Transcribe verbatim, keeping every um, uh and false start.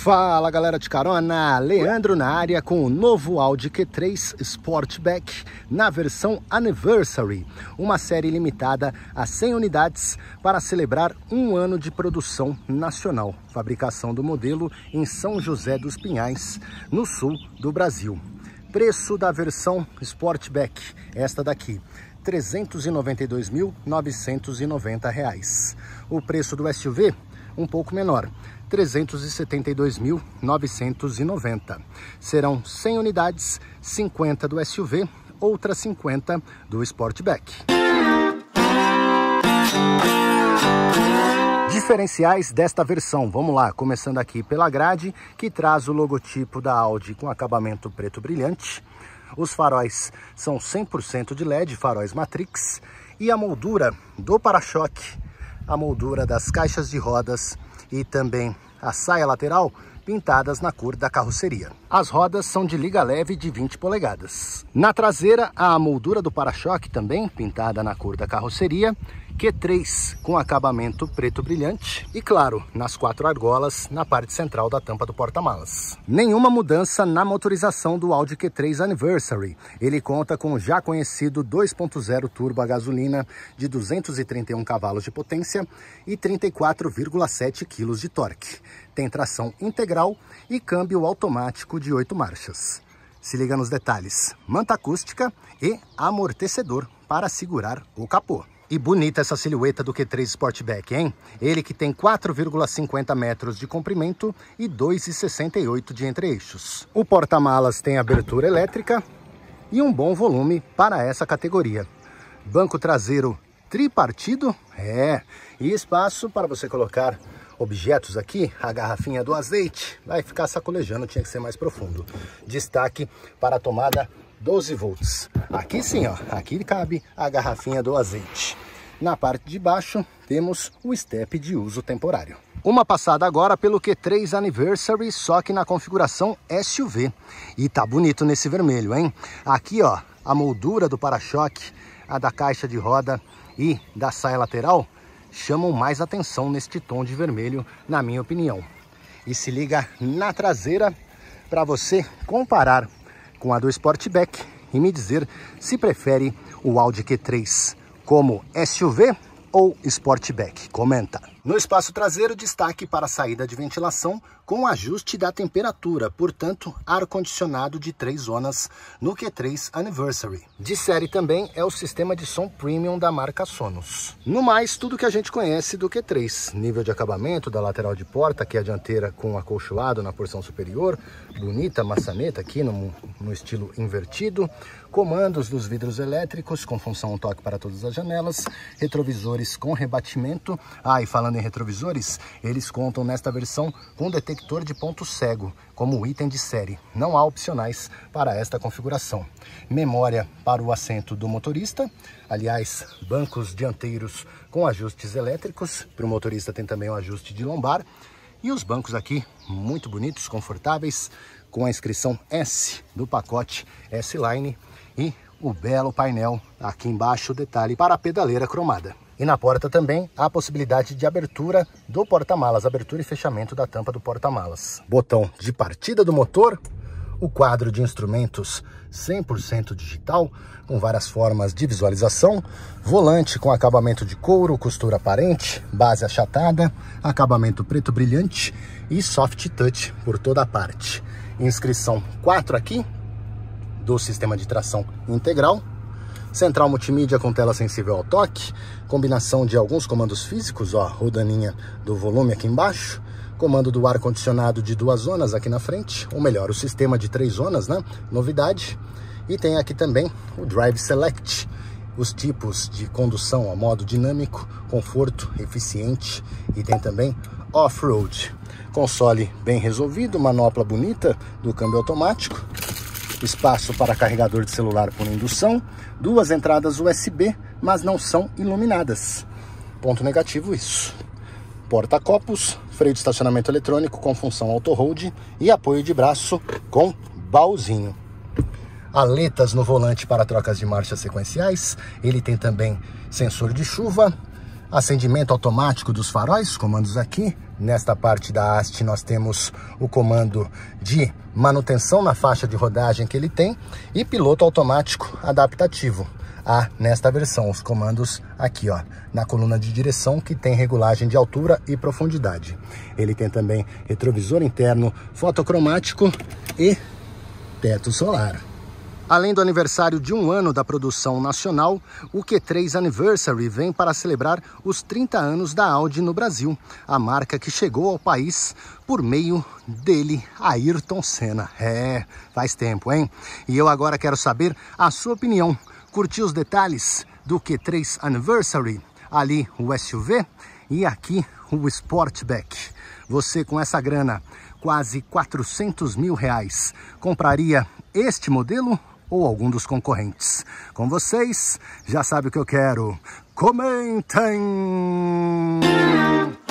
Fala galera de carona, Leandro na área com o novo Audi Q três Sportback na versão Anniversary, uma série limitada a cem unidades para celebrar um ano de produção nacional. Fabricação do modelo em São José dos Pinhais, no sul do Brasil. Preço da versão Sportback, esta daqui, trezentos e noventa e dois mil novecentos e noventa reais. O preço do S U V, um pouco menor, trezentos e setenta e dois mil novecentos e noventa. Serão cem unidades, cinquenta do S U V, outras cinquenta do Sportback. Diferenciais desta versão, vamos lá, começando aqui pela grade, que traz o logotipo da Audi com acabamento preto brilhante. Os faróis são cem por cento de L E D, faróis Matrix, e a moldura do para-choque, a moldura das caixas de rodas e também a saia lateral pintadas na cor da carroceria. As rodas são de liga leve de vinte polegadas. Na traseira, a moldura do para-choque também pintada na cor da carroceria, Q três com acabamento preto brilhante e, claro, nas quatro argolas na parte central da tampa do porta-malas. Nenhuma mudança na motorização do Audi Q três Anniversary. Ele conta com o já conhecido dois ponto zero turbo a gasolina de duzentos e trinta e um cavalos de potência e trinta e quatro vírgula sete quilos de torque. Tem tração integral e câmbio automático de oito marchas. Se liga nos detalhes: manta acústica e amortecedor para segurar o capô. E bonita essa silhueta do Q três Sportback, hein? Ele que tem quatro vírgula cinquenta metros de comprimento e dois vírgula sessenta e oito de entre-eixos. O porta-malas tem abertura elétrica e um bom volume para essa categoria. Banco traseiro tripartido, é, e espaço para você colocar objetos aqui. A garrafinha do azeite vai ficar sacolejando, tinha que ser mais profundo. Destaque para a tomada doze volts. Aqui sim, ó, aqui cabe a garrafinha do azeite. Na parte de baixo temos o step de uso temporário. Uma passada agora pelo Q três Anniversary, só que na configuração S U V. E tá bonito nesse vermelho, hein? Aqui, ó, a moldura do para-choque, a da caixa de roda e da saia lateral chamam mais atenção neste tom de vermelho, na minha opinião. E se liga na traseira para você comparar com a do Sportback e me dizer se prefere o Audi Q três como S U V ou Sportback. Comenta. No espaço traseiro, destaque para a saída de ventilação com ajuste da temperatura, portanto, ar-condicionado de três zonas no Q três Anniversary. De série também é o sistema de som premium da marca Sonos. No mais, tudo que a gente conhece do Q três. Nível de acabamento da lateral de porta, que é a dianteira com acolchoado na porção superior. Bonita maçaneta aqui no, no estilo invertido. Comandos dos vidros elétricos com função toque para todas as janelas. Retrovisores com rebatimento. Ah, e falando em retrovisores, eles contam nesta versão com detector de ponto cego como item de série. Não há opcionais para esta configuração. Memória para o assento do motorista. Aliás, bancos dianteiros com ajustes elétricos. Para o motorista tem também um ajuste de lombar. E os bancos aqui muito bonitos, confortáveis, com a inscrição S do pacote S-Line e o belo painel aqui embaixo, detalhe para a pedaleira cromada. E na porta também há a possibilidade de abertura do porta-malas, abertura e fechamento da tampa do porta-malas. Botão de partida do motor, o quadro de instrumentos cem por cento digital, com várias formas de visualização, volante com acabamento de couro, costura aparente, base achatada, acabamento preto brilhante e soft touch por toda a parte. Inscrição quatro aqui, do sistema de tração integral. Central multimídia com tela sensível ao toque, combinação de alguns comandos físicos, ó, rodaninha do volume aqui embaixo, comando do ar-condicionado de duas zonas aqui na frente, ou melhor, o sistema de três zonas, né? Novidade. E tem aqui também o Drive Select, os tipos de condução, ó, modo dinâmico, conforto, eficiente, e tem também off-road. Console bem resolvido, manopla bonita do câmbio automático. Espaço para carregador de celular por indução, duas entradas U S B, mas não são iluminadas. Ponto negativo isso. Porta-copos, freio de estacionamento eletrônico com função auto-hold e apoio de braço com baúzinho. Aletas no volante para trocas de marchas sequenciais. Ele tem também sensor de chuva, acendimento automático dos faróis, comandos aqui, Nesta parte da haste nós temos o comando de manutenção na faixa de rodagem que ele tem e piloto automático adaptativo. Há nesta versão os comandos aqui, ó, na coluna de direção, que tem regulagem de altura e profundidade. Ele tem também retrovisor interno fotocromático e teto solar. Além do aniversário de um ano da produção nacional, o Q três Anniversary vem para celebrar os trinta anos da Audi no Brasil, a marca que chegou ao país por meio dele, Ayrton Senna. É, faz tempo, hein? E eu agora quero saber a sua opinião. Curtiu os detalhes do Q três Anniversary? Ali o S U V e aqui o Sportback. Você com essa grana, quase quatrocentos mil reais, compraria este modelo ou algum dos concorrentes? Com vocês, já sabe o que eu quero. Comentem!